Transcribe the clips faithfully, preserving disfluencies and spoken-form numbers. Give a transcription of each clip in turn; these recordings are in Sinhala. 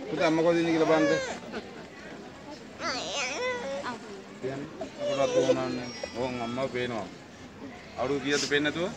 පුතා අම්ම කොහෙද ඉන්නේ කියලා බලන්න. දැන් අපරාධ වුණානේ. ඕන් අම්මා පේනවා. අවුරුදු කීයද පේන්නේ නැතුව?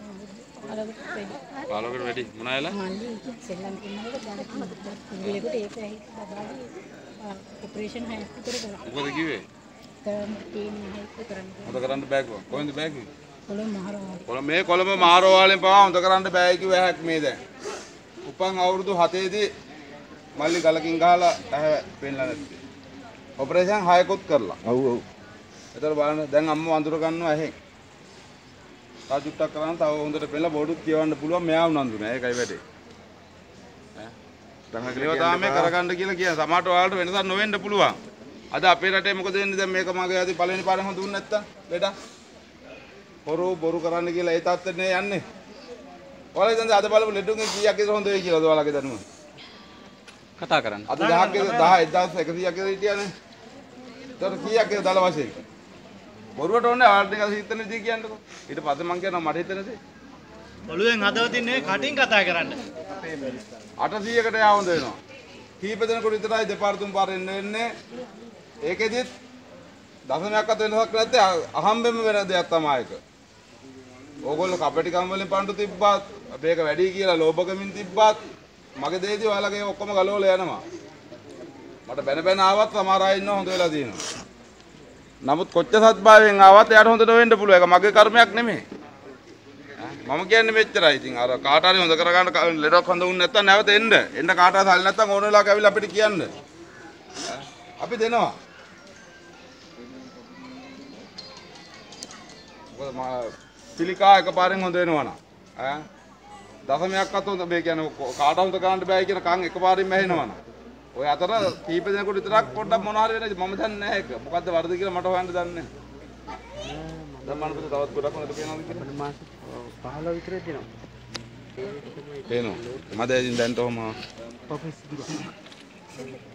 පාලකට වැඩි. මොනායලා? මල්ලි සෙල්ලම් කරනකොට ගාලට ඉංග්‍රීසියට ඒක ඇහි බබාගේ ඔපරේෂන් හයක් විතර කරා. මොකද කිව්වේ? තරම් තියෙන හයක් කරන්නේ. හොද කරන්න බෑ කිව්වා. කොහෙන්ද බෑ කිව්වේ? කොළඹ මහරෝහල. කොළඹ මේ කොළඹ මහරෝහලෙන් පවා හොද කරන්න බෑ කිව්ව හැක් මේ දැන්. උපන් අවුරුදු හතේ දී මල්ලි ගලකින් ගහලා ඇහැ පෙන්නලා නැත්තේ. ඔපරේෂන් හයකුත් කරලා. ඔව් ඔව්. ඒතර බලන්න දැන් අම්මා වඳුර ගන්නවා ඇහෙන්. තාජුට්ටක් කරන් තව හොඳට පෙන්නලා බෝඩුත් කියවන්න පුළුවන් මෙයා උනන්දු නෑ. ඒකයි වැඩේ. ඈ. තමයි කියලා තාම කරගන්න කියලා කියන සමහරට ඔයාලට වෙනසක් නොවෙන්න පුළුවන්. අද අපේ රටේ මොකද වෙන්නේ දැන් මේක මගේ ආදී පළවෙනි පාරෙන් හඳුන්නේ නැත්තම් ලෙඩ. හොරු බොරු කරන්න කියලා ඒ තාත්තනේ යන්නේ. ඔයාලා දැන් අද බලමු ලෙඩුන්ගෙන් කීයක් ඉතර හොඳ වෙයි කියලාද ඔයාලගේ දැනුම? කතා කරන්න. අද දහයක් දහ එකසියක් ඉතර හිටියානේ. ඒතර කීයක් ඉතර දල වශයෙන්? බොරුවට ඕනේ ඔයාලට නිකන් හිතන්නේ දී කියන්නකෝ. ඊට පස්සේ මං කියනවා මට හිතෙන්නේ. ඔළුවෙන් හදවතින් නෙවෙයි කටින් කතා කරන්න. අටසීයකට යා හොඳ වෙනවා. කීප දෙනෙකුට විතරයි දෙපාර තුන් පාර එන්න වෙන්නේ. ඒකෙදිත් දශමයක්වත් වෙනසක් නැත්තේ අහම්බෙම වෙන දෙයක් තමයි ඒක. ඕගොල්ලෝ කපටිකම් වලින් පඬු තිබ්බත් මේක වැඩි කියලා ලෝභකමින් තිබ්බත් මගේ දෙයදී ඔයාලගේ ඔක්කොම ගලවලා යනවා. මට බැන බැන ආවත් සමහර අය ඉන්නව හොඳ වෙලා තියෙනවා. නමුත් කොච්චර සත්භාවයෙන් ආවත් එයාට හොඳට වෙන්න පුළුවන්. ඒක මගේ කර්මයක් නෙමෙයි. මම කියන්නේ මෙච්චරයි. ඉතින් අර කාට හරි හොඳ කරගන්න ලෙඩක් හොඳ වුනේ නැත්නම් නැවත එන්න. එන්න කාට හරි සල්ලි නැත්නම් ඕන වෙලාවක ඇවිල්ලා අපිට කියන්න. අපි දෙනවා. මොකද මා පිළිකා එකපාරෙන් හොඳ වෙනවා නා. ඈ දශමයක්වත් හොඳ මේ කියන්නේ කාට හොඳ කරන්න බෑ කියන කන් එකපාරින්ම ඇහෙනවා නා. ඔය අතර කීප දෙනෙකුට විතරක් පොඩ්ඩක් මොන හරි වෙනද මම දන්නේ නැහැ ඒක. මොකද්ද වරද කියලා මට හොයන්න දන්නේ නැහැ. දැන් මම තවත් ගොඩක් හොඳට පේනවද කියලා? මාස පහළොව විතර දෙනවා. පේනවා. මම දැන් දැන් තෝම පොෆෙස්